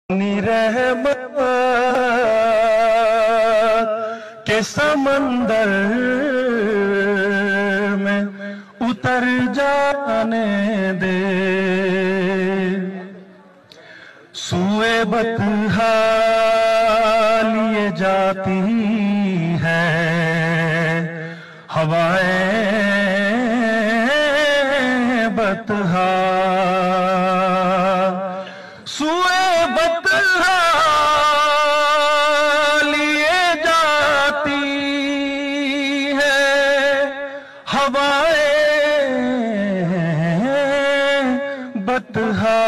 اپنی رحمت کے سمندر میں اتر جانے دے، سوئے بطحا لیے جاتی ہے ہوائیں بطحا، سوئے بطحا لیے جاتی ہے ہوائیں بطحا،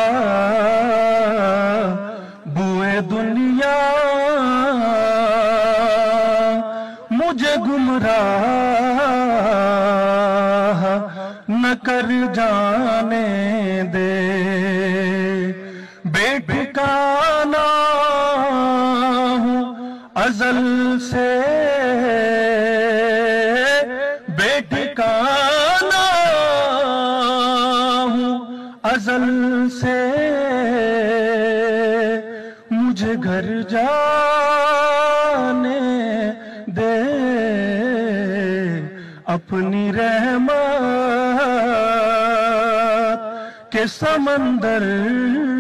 بوئے دنیا مجھے گمراہ نہ کر جانے دے، بے ٹھکانہ ہوں ازل سے، بے ٹھکانہ ہوں ازل سے، مجھے گھر جانے دے، اپنی رحمت کے سمندر